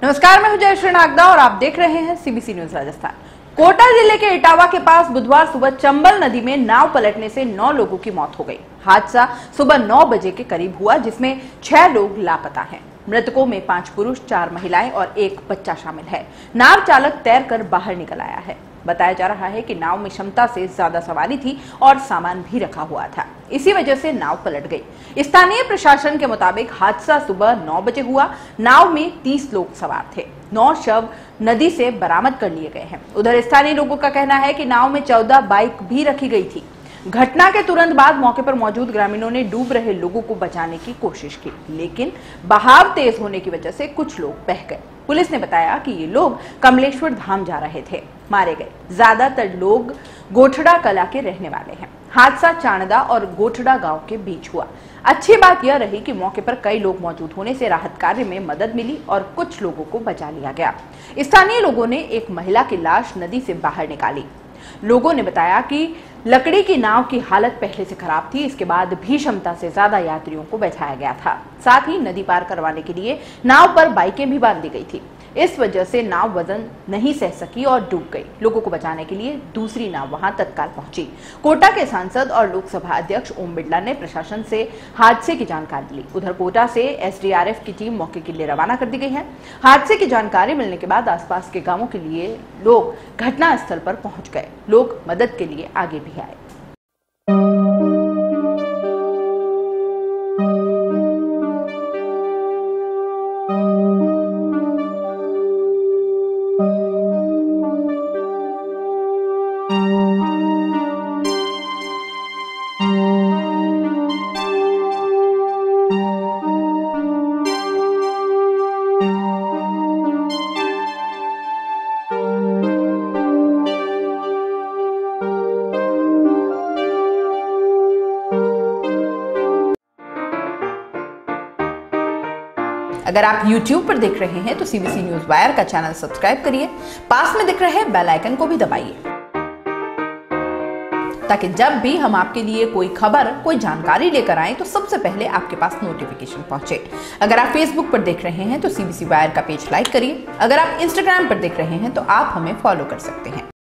नमस्कार, मैं हूं जयश्री नागदा और आप देख रहे हैं सीबीसी न्यूज राजस्थान। कोटा जिले के इटावा के पास बुधवार सुबह चंबल नदी में नाव पलटने से 9 लोगों की मौत हो गई। हादसा सुबह 9 बजे के करीब हुआ, जिसमें 6 लोग लापता हैं। मृतकों में 5 पुरुष, 4 महिलाएं और 1 बच्चा शामिल है। नाव चालक तैरकर बाहर निकल आया है। बताया जा रहा है कि नाव में क्षमता से ज्यादा सवारी थी और सामान भी रखा हुआ था, इसी वजह से नाव पलट गई। स्थानीय प्रशासन के मुताबिक हादसा सुबह 9 बजे हुआ। नाव में 30 लोग सवार थे। 9 शव नदी से बरामद कर लिए गए हैं। उधर स्थानीय लोगों का कहना है कि नाव में 14 बाइक भी रखी गई थी। घटना के तुरंत बाद मौके पर मौजूद ग्रामीणों ने डूब रहे लोगों को बचाने की कोशिश की, लेकिन बहाव तेज होने की वजह से कुछ लोग बह गए। पुलिस ने बताया कि ये लोग कमलेश्वर धाम जा रहे थे। मारे गए ज्यादातर लोग गोठड़ा कला के रहने वाले हैं। हादसा चाणदा और गोठड़ा गांव के बीच हुआ। अच्छी बात यह रही कि मौके पर कई लोग मौजूद होने से राहत कार्य में मदद मिली और कुछ लोगों को बचा लिया गया। स्थानीय लोगों ने एक महिला की लाश नदी से बाहर निकाली। लोगों ने बताया कि लकड़ी की नाव की हालत पहले से खराब थी। इसके बाद भी क्षमता से ज्यादा यात्रियों को बैठाया गया था। साथ ही नदी पार करवाने के लिए नाव पर बाइकें भी बांध दी गई थी। इस वजह से नाव वजन नहीं सह सकी और डूब गई। लोगों को बचाने के लिए दूसरी नाव वहां तत्काल पहुंची। कोटा के सांसद और लोकसभा अध्यक्ष ओम बिड़ला ने प्रशासन से हादसे की जानकारी ली। उधर कोटा से एसडीआरएफ की टीम मौके के लिए रवाना कर दी गई है। हादसे की जानकारी मिलने के बाद आसपास के गांवों के लिए लोग घटनास्थल पर पहुंच गए। लोग मदद के लिए आगे भी आए। अगर आप YouTube पर देख रहे हैं तो सीबीसी न्यूज वायर का चैनल सब्सक्राइब करिए। पास में दिख रहे बेल आइकन को भी दबाइए, ताकि जब भी हम आपके लिए कोई खबर, कोई जानकारी लेकर आए तो सबसे पहले आपके पास नोटिफिकेशन पहुंचे। अगर आप Facebook पर देख रहे हैं तो सीबीसी वायर का पेज लाइक करिए। अगर आप Instagram पर देख रहे हैं तो आप हमें फॉलो कर सकते हैं।